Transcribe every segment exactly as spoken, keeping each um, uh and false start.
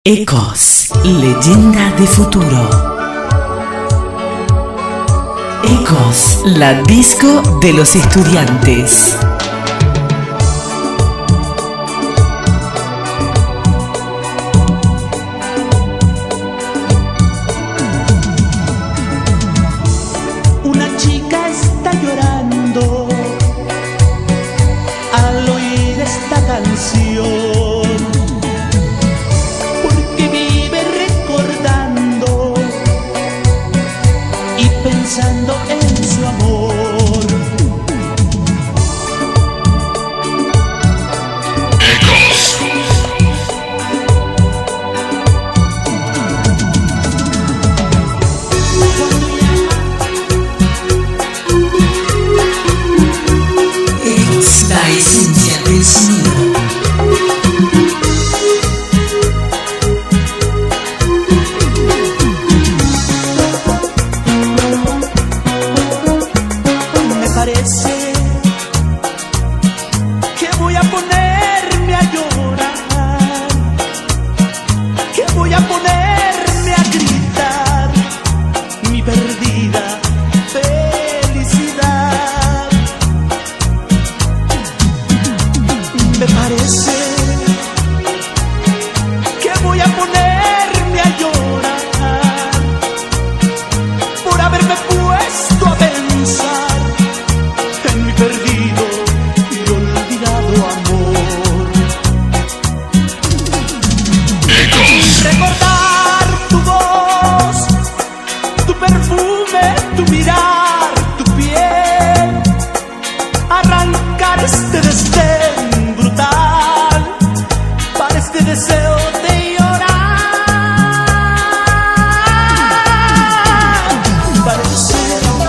Ecos, leyenda de futuro. Ecos, la disco de los estudiantes. Una chica está llorando al oír esta canción, porque vive recordando y pensando en su amor. Ecos, la esencia del sonido. Parece que voy a ponerme a llorar, que voy a ponerme a gritar mi perdida felicidad. Me parece que voy a ponerme a llorar por haberme puesto a pensar en mi perdido y olvidado amor. Recordar tu voz, tu perfume, tu mirar, tu piel, arrancar este desdén brutal para este deseo de llorar. Parece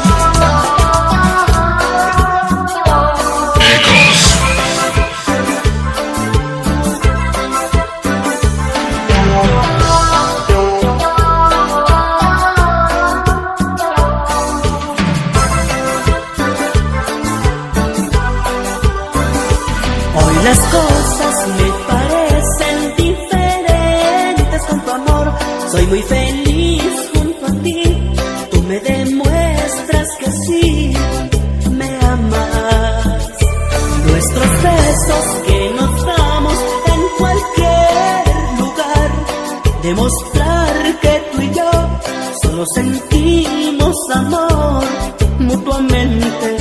las cosas me parecen diferentes con tu amor. Soy muy feliz junto a ti. Tú me demuestras que sí me amas. Nuestros besos que nos damos en cualquier lugar, demostrar que tú y yo solo sentimos amor mutuamente.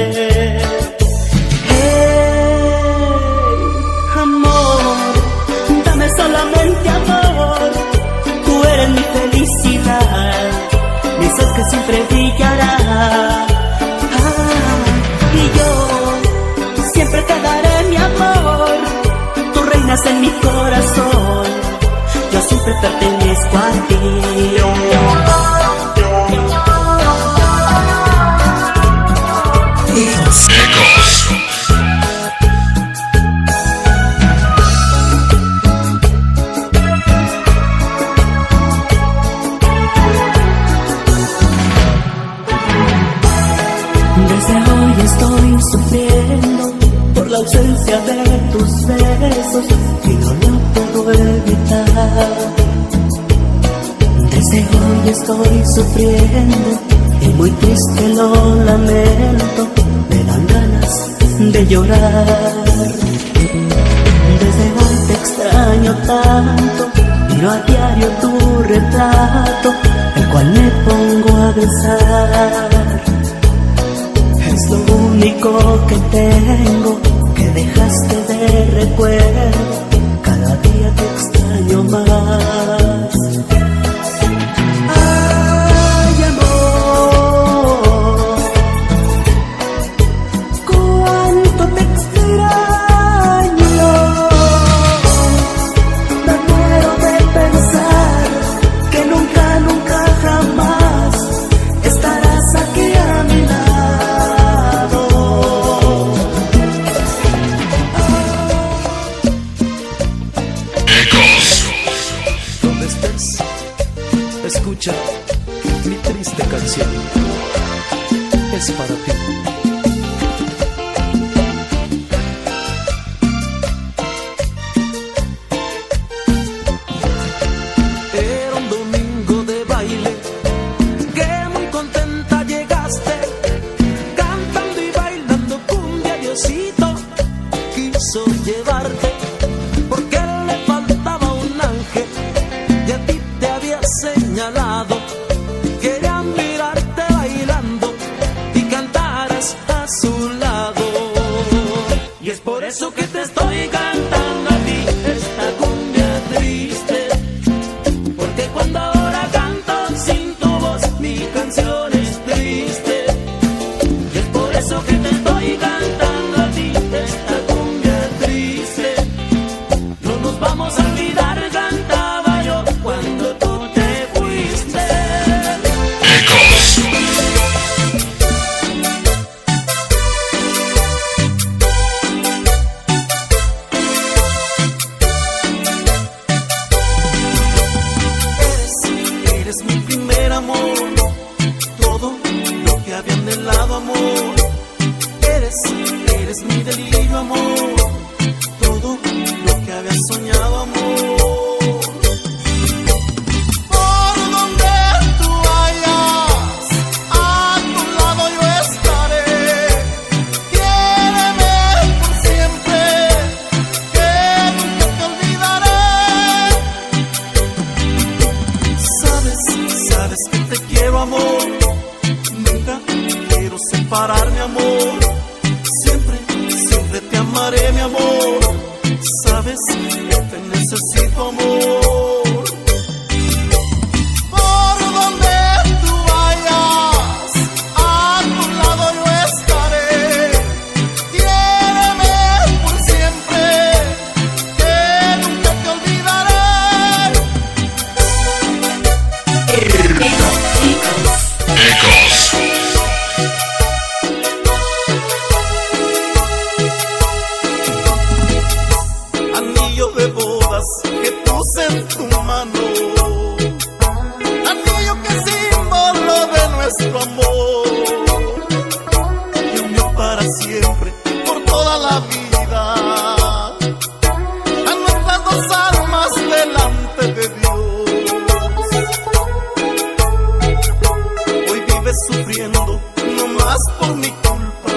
Solamente amor, tú eres mi felicidad, mi sol que siempre brillará. Ah, y yo siempre te daré mi amor, tú reinas en mi corazón, yo siempre pertenezco a ti. Ecos, Ecos. Desde hoy estoy sufriendo por la ausencia de tus besos y no lo puedo evitar. Desde hoy estoy sufriendo y muy triste lo lamento, me dan ganas de llorar. Desde hoy te extraño tanto, miro a diario tu retrato, el cual me pongo a besar. Es lo único que tengo, que dejaste de recuerdo, cada día te extraño más. Ay, amor, cuánto te extraño. Me muero de pensar que nunca, nunca jamás estarás aquí suerte, porque le faltaba un ángel y a ti te había señalado. Quería mirarte bailando y cantaras a su lado. Y es por eso que te estoy cantando a ti esta cumbia triste, porque cuando ahora canto sin tu voz mi canción es triste. Y es por eso que te estoy cantando a ti esta cumbia triste. No nos vamos a olvidar, cantaba yo cuando tú te fuiste. Eres, eres mi primer amor, todo lo que había anhelado, amor. Eres, eres mi delirio, amor, todo lo que había soñado, amor. Por donde tú vayas, a tu lado yo estaré. Quiéreme por siempre, que nunca te olvidaré. Sabes, sabes que te quiero, amor. Nunca quiero separarme, amor. Siempre, siempre te amaré, mi amor. Sabes que te necesito, amor. Por donde tú vayas, a tu lado yo estaré. Quiéreme por siempre, que nunca te olvidaré. Anillo de bodas que puse en tu mano, anillo que es símbolo de nuestro amor, que unió para siempre, por toda la vida, a nuestras dos almas delante de Dios. Hoy vives sufriendo, no más por mi culpa.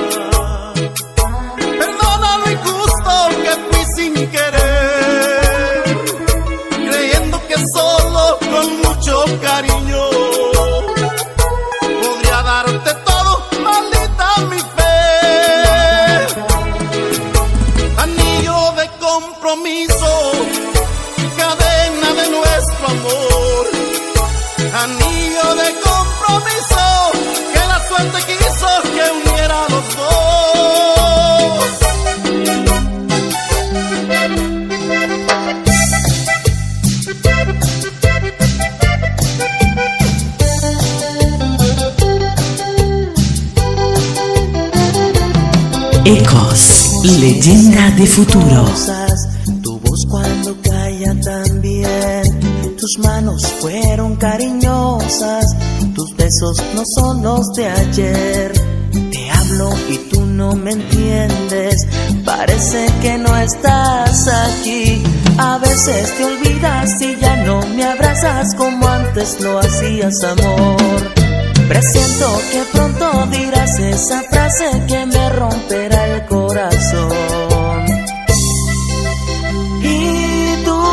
Perdona lo injusto que fui sin querer, creyendo que solo con mucho cariño podría darte todo, maldita mi fe. Anillo de compromiso, cadena de nuestro amor. Anillo de compromiso, que la suerte quiso que uniera a los dos. Ecos, leyenda de futuro. Tu voz cuando calla también, tus manos fueron cariñosas, tus besos no son los de ayer. Te hablo y tú no me entiendes, parece que no estás aquí. A veces te olvidas y ya no me abrazas como antes lo hacías, amor. Presiento que pronto dirás esa frase que me romperá el corazón. Y tú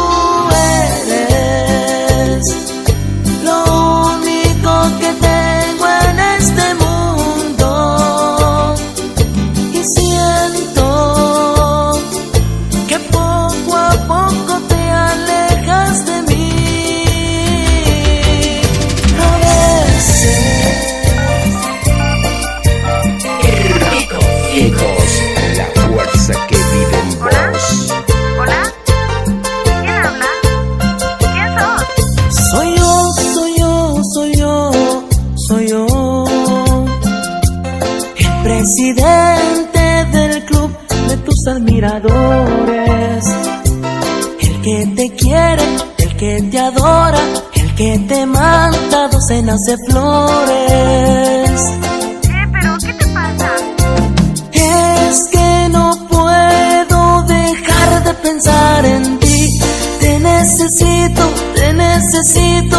eres lo único que tengo en este mundo. Y siento que poco a poco te alejas de mí. A veces Ecos, la fuerza que vive en vos. ¿Hola? ¿Quién habla? ¿Quién sos? Soy yo, soy yo, soy yo, soy yo, el presidente del club de tus admiradores, el que te quiere, el que te adora, el que te manda docenas de flores. Eh, pero ¿qué te pasa? Es que no puedo dejar de pensar en ti. Te necesito, te necesito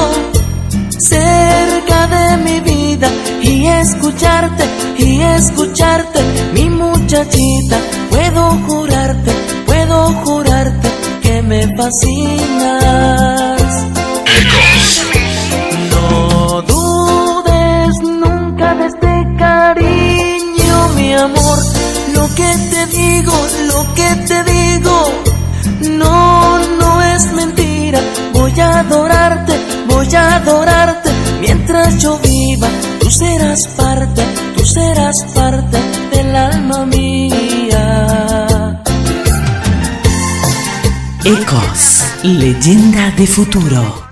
cerca de mi vida y escucharte, y escucharte, mi muchachita. Puedo jurarte, puedo puedo jurarte que me fascinas. No dudes nunca de este cariño, mi amor. Lo que te digo, lo que te digo, no, no es mentira. Voy a adorarte, voy a adorarte. Mientras yo viva, tú serás parte, tú serás parte del alma mía. Ecos, leyenda de futuro.